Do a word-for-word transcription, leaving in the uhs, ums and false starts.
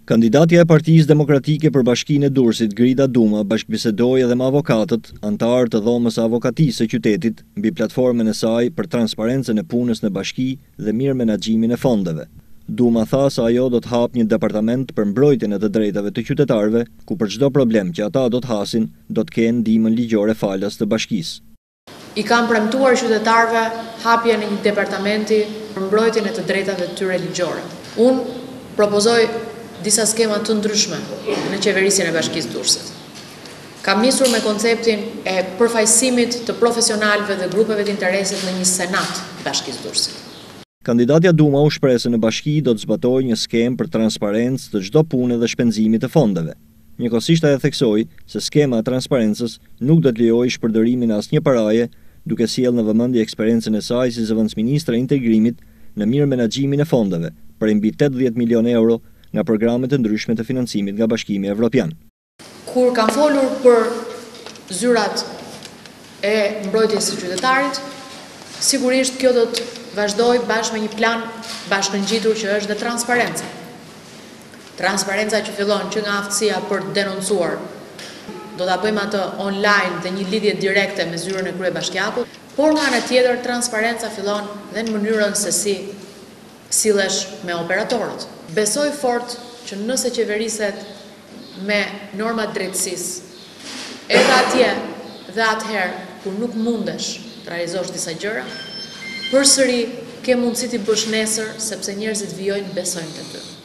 Kandidatja e Partisë Demokratike për Bashkinë e Durrësit, Grida Duma, bashkëbisedoi edhe me avokatët, antarë të dhomës së avokatisë së qytetit, mbi platformën e saj për transparencën e punës në bashki dhe mirë menaxhimin e fondeve. Duma tha se ajo do të hapë një departament për mbrojtjen e të drejtave të qytetarëve, ku për çdo problem që ata do të hasin, do të kenë ndihmën ligjore falas të bashkisë. I kam premtuar qytetarëve hapjen e një departamenti për mbrojtjen e të drejtave të tyre ligjore. Unë propozoj disa skema të ndryshme në qeverisjen e Bashkisë Durrësit. Kam nisur me konceptin e përfaqësimit të profesionalëve dhe grupeve të interesit në një senat të Bashkisë Durrësit. Kandidatja Duma u shpreh se në bashki do të zbatojë një skemë për transparencë të çdo pune dhe shpenzimi të fondeve. Njëkohësisht ajo theksoi se skema e transparencës nuk do të lejojë shpërdorimin e asnjë paraje, duke sjellë në vëmendje eksperiencën e saj si zëvendësministre e integrimit në mirë menaxhimin e fondeve për mbi tetëdhjetë milionë euro nga programet të ndryshme të financimit nga Bashkimi Evropian. Kur kam folur për zyrat e mbrojtjes së qytetarit, sigurisht kjo do të vazhdoj bashkë me një plan bashkëngjitur që është dhe transparenca. Transparenca që fillon që nga aftësia për të denoncuar, do ta bëjmë atë online dhe një lidhje direkte me zyrën e kryebashkiakut, por nga ana tjetër transparenca fillon dhe në mënyrën se si sillesh me operatorët. Besoj fort që nëse qeveriset me norma drejtësisë, edhe atje dhe atëherë kur nuk mundesh të realizosh disa gjëra, përsëri ke mundësi t'i bësh nesër sepse njerëzit vijojnë, besojnë te ty.